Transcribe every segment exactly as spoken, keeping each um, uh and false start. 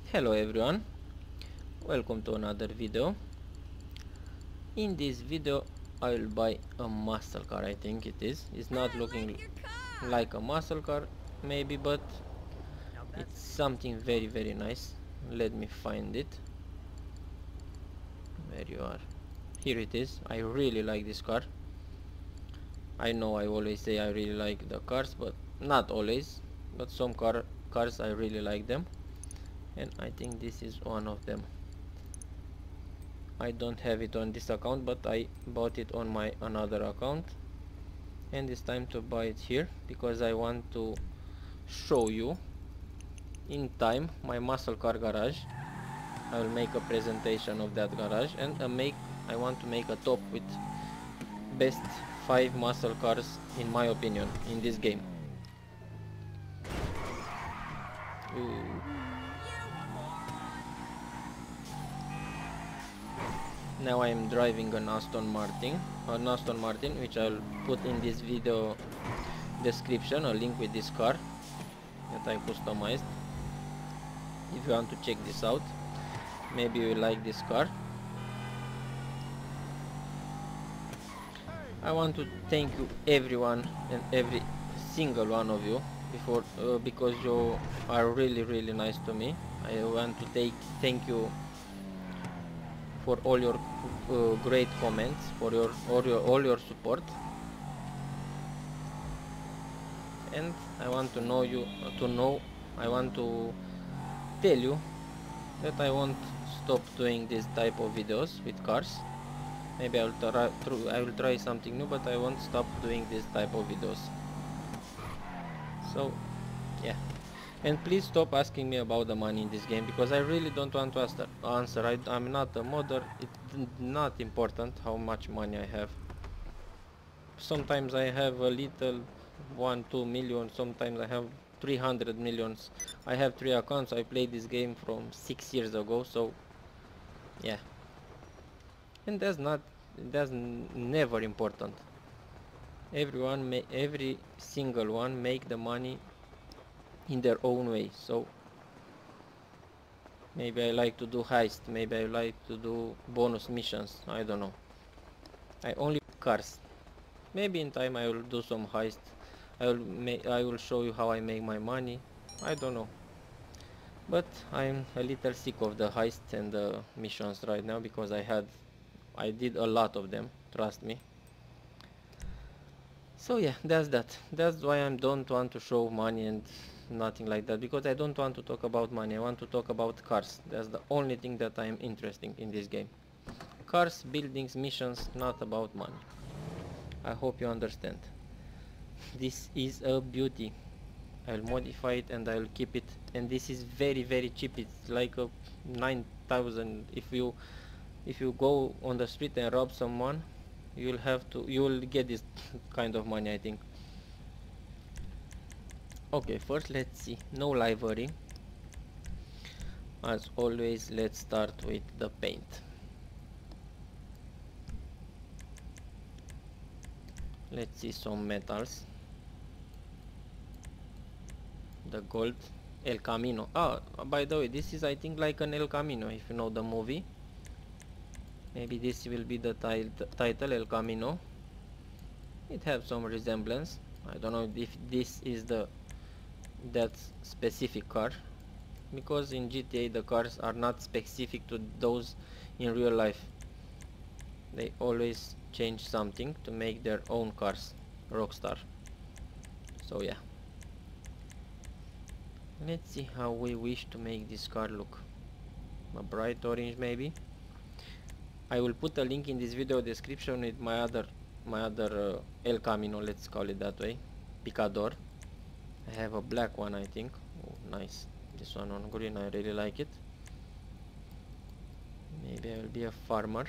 Hello everyone, welcome to another video. In this video I will buy a muscle car. I think it is. It's not looking like a muscle car maybe, but it's something very very nice. Let me find it. Where you are. Here it is. I really like this car. I know I always say I really like the cars, but not always, but some car cars I really like them, and I think this is one of them. I don't have it on this account, but I bought it on my another account, and it's time to buy it here because I want to show you in time my muscle car garage. I will make a presentation of that garage, and a make I want to make a top with best five muscle cars in my opinion in this game. Ooh. Now I am driving an Aston Martin, an Aston Martin, which I'll put in this video description, a link with this car that I customized. If you want to check this out, maybe you like this car. I want to thank you everyone and every single one of you before uh, because you are really really nice to me. I want to take thank you for all your uh, great comments, for your all your all your support, and I want to know you uh, to know I want to tell you that I won't stop doing this type of videos with cars. Maybe I will try I will try something new, but I won't stop doing this type of videos. So yeah, and please stop asking me about the money in this game, because I really don't want to answer. answer. I, I'm not a modder. It's not important how much money I have. Sometimes I have a little one, two million. Sometimes I have three hundred millions. I have three accounts. I played this game from six years ago. So yeah, and that's not that's never important. Everyone, may, every single one make the money in their own way. So maybe I like to do heist, maybe I like to do bonus missions, I don't know. I only cars. Maybe in time I will do some heist. I will make I will show you how I make my money. I don't know. But I'm a little sick of the heist and the missions right now, because I had I did a lot of them, trust me. So yeah, that's that. That's why I don't want to show money and nothing like that, because I don't want to talk about money. I want to talk about cars. That's the only thing that I am interested in this game. Cars, buildings, missions, not about money. I hope you understand. This is a beauty. I'll modify it and I'll keep it. And this is very very cheap. It's like a nine thousand. If you if you go on the street and rob someone, you'll have to you'll get this kind of money, I think. Okay, first let's see. No livery. As always, let's start with the paint. Let's see some metals. The gold El Camino. Oh, by the way, this is I think like an El Camino, if you know the movie. Maybe this will be the title, El Camino. It has some resemblance. I don't know if this is the that specific car, because in G T A the cars are not specific to those in real life. They always change something to make their own cars. Rockstar. So yeah, let's see how we wish to make this car look. A bright orange maybe. I will put a link in this video description with my other my other uh, El Camino, let's call it that way, Picador. I have a black one, I think. Oh, nice. This one on green, I really like it. Maybe I will be a farmer.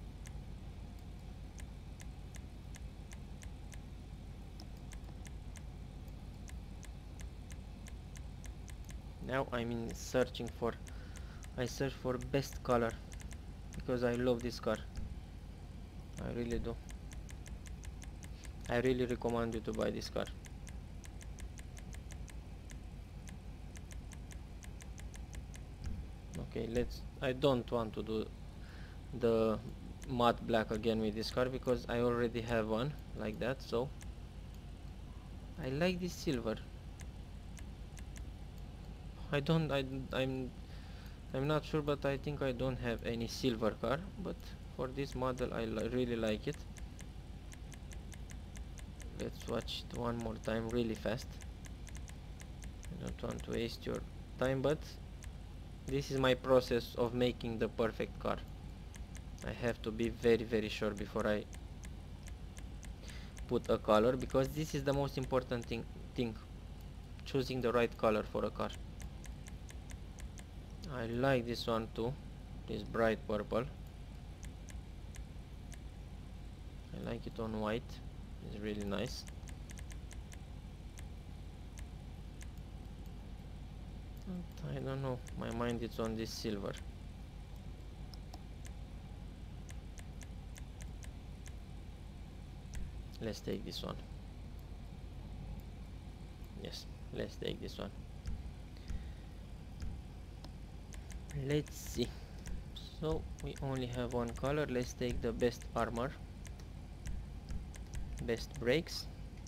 Now I'm in searching for I search for best color, because I love this car. I really do. I really recommend you to buy this car. Okay, let's, I don't want to do the matte black again with this car because I already have one like that. So I like this silver. I don't I I'm I'm not sure, but I think I don't have any silver car, but for this model I li really like it. Let's watch it one more time really fast. I don't want to waste your time, but this is my process of making the perfect car. I have to be very very sure before I put a color, because this is the most important thing thing choosing the right color for a car. I like this one too, this bright purple. I like it on white, it's really nice. But I don't know, my mind is on this silver. Let's take this one. Yes, let's take this one. Let's see. So we only have one color. Let's take the best armor, best brakes,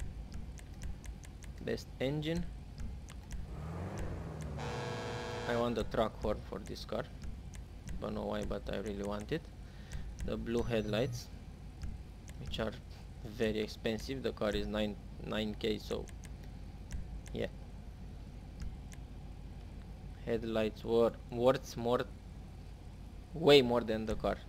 best engine. I want the truck horn for this car. Don't know why, but I really want it. The blue headlights, which are very expensive. The car is nine nine K, so yeah. Headlights were worth more, way more than the car.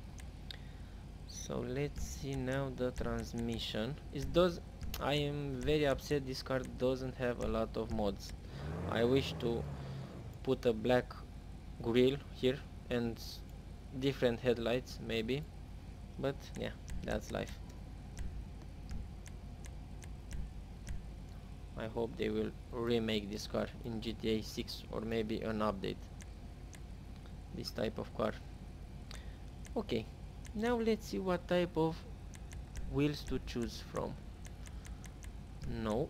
So let's see now the transmission. It does. I am very upset this car doesn't have a lot of mods. I wish to put a black grill here and different headlights maybe, but yeah, that's life. I hope they will remake this car in G T A six or maybe an update, this type of car. Okay, now let's see what type of wheels to choose from. No,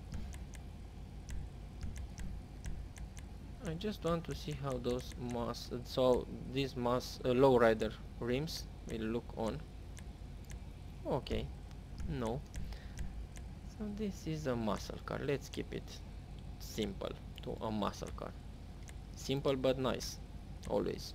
I just want to see how those mass, so these mass uh, lowrider rims will look on. Okay, no. So this is a muscle car. Let's keep it simple to a muscle car. Simple but nice, always.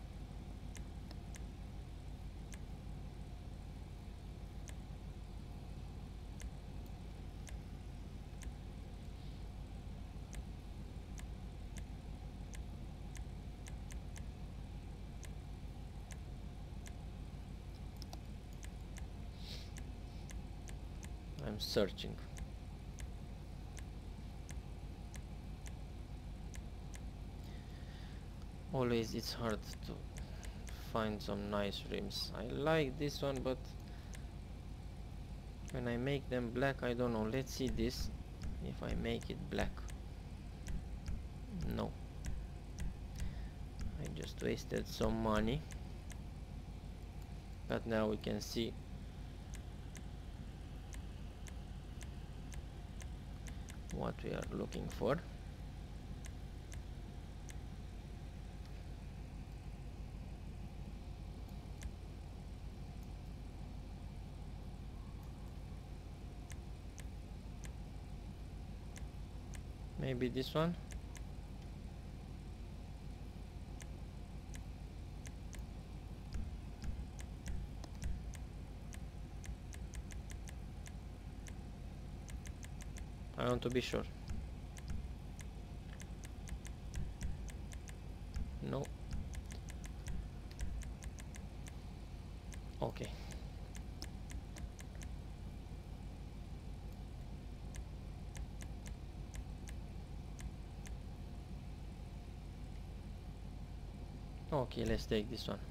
I'm searching. Always it's hard to find some nice rims. I like this one, but when I make them black, I don't know. Let's see this, if I make it black. No, I just wasted some money, but now we can see what we are looking for. Maybe this one. I want to be sure. No. Okay. Okay, let's take this one.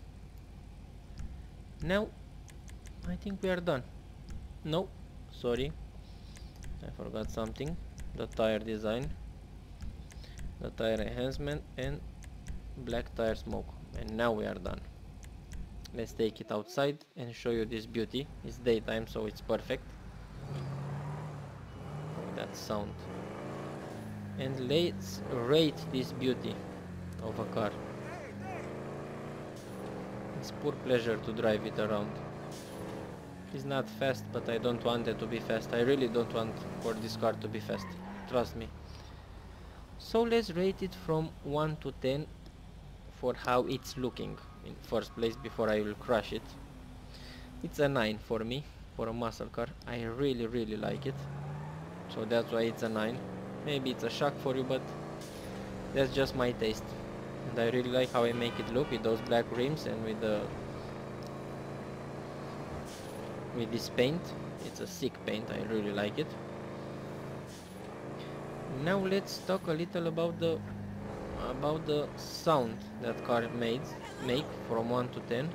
Now, I think we are done. No, sorry. I forgot something. The tire design, the tire enhancement, and black tire smoke. And now we are done. Let's take it outside and show you this beauty. It's daytime, so it's perfect. Oh, that sound. And let's rate this beauty of a car. It's pure pleasure to drive it around. It's not fast, but I don't want it to be fast. I really don't want for this car to be fast. Trust me. So let's rate it from one to ten for how it's looking in first place before I will crush it. It's a nine for me, for a muscle car. I really really like it. So that's why it's a nine. Maybe it's a shock for you, but that's just my taste. And I really like how I make it look with those black rims and with the with this paint. It's a sick paint, I really like it. Now let's talk a little about the about the sound that car made make from one to ten.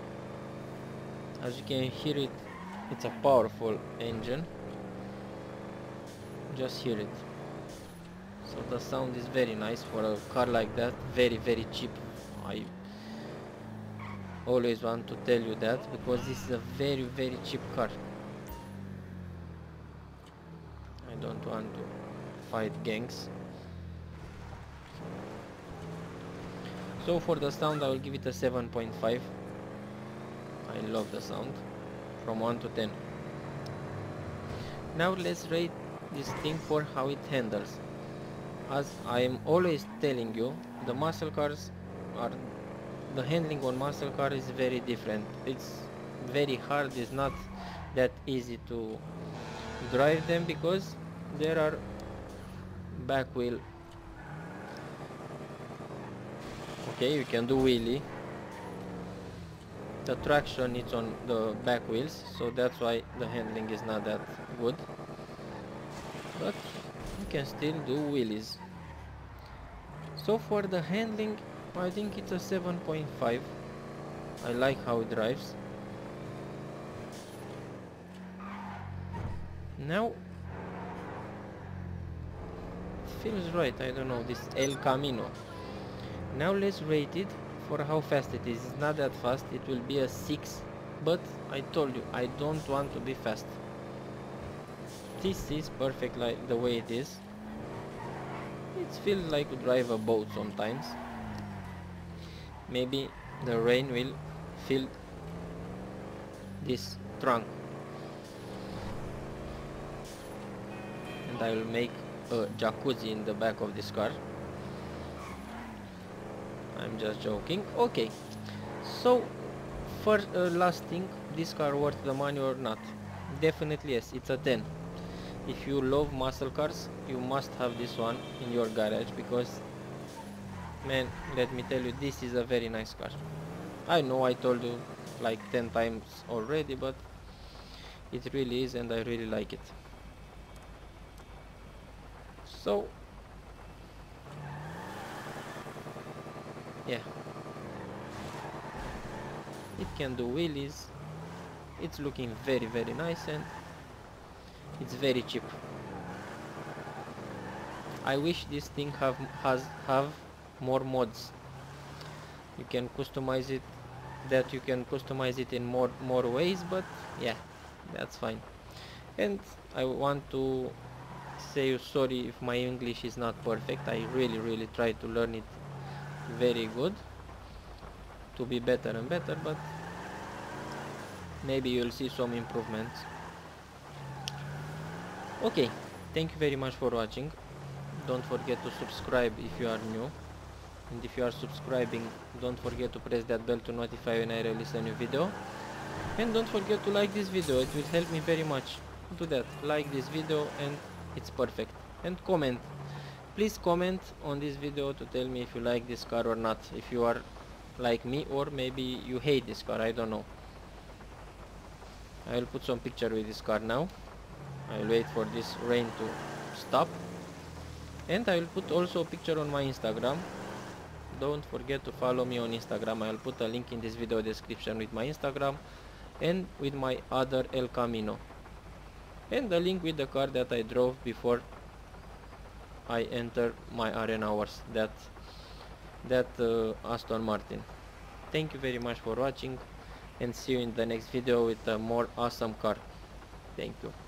As you can hear it, it's a powerful engine. Just hear it. So the sound is very nice for a car like that. Very very cheap. I always want to tell you that, because this is a very very cheap car. I don't want to fight gangs. So for the sound I will give it a seven point five. I love the sound from one to ten. Now let's rate this thing for how it handles. As I am always telling you, the muscle cars are the handling on muscle car is very different. It's very hard. It's not that easy to drive them because there are back wheel. Okay, you can do wheelie. The traction is on the back wheels, so that's why the handling is not that good, but you can still do wheelies. So for the handling, I think it's a seven point five. I like how it drives. Now feels right, I don't know, this El Camino. Now let's rate it for how fast it is. It's not that fast, it will be a six, but I told you I don't want to be fast. This is perfect like the way it is. It feels like to drive a boat sometimes. Maybe the rain will fill this trunk and I will make a jacuzzi in the back of this car. I'm just joking. Okay, so first uh, last thing, this car worth the money or not? Definitely yes, it's a ten. If you love muscle cars, you must have this one in your garage, because man, let me tell you, this is a very nice car. I know I told you like ten times already, but it really is, and I really like it. So yeah, it can do wheelies. It's looking very very nice, and it's very cheap. I wish this thing have has have more mods. You can customize it, that you can customize it in more more ways, but yeah, that's fine. And I want to say you sorry if my English is not perfect. I really really try to learn it very good to be better and better, but maybe you'll see some improvements. Okay, thank you very much for watching. Don't forget to subscribe if you are new, and if you are subscribing, don't forget to press that bell to notify when I release a new video. And don't forget to like this video, it will help me very much. Do that, like this video and it's perfect. And comment, please comment on this video to tell me if you like this car or not, if you are like me, or maybe you hate this car, I don't know. I will put some picture with this car now. I will wait for this rain to stop, and I will put also a picture on my Instagram. Don't forget to follow me on Instagram. I will put a link in this video description with my Instagram and with my other El Camino, and the link with the car that I drove before I enter my arena hours, that that uh, Aston Martin. Thank you very much for watching, and see you in the next video with a more awesome car. Thank you.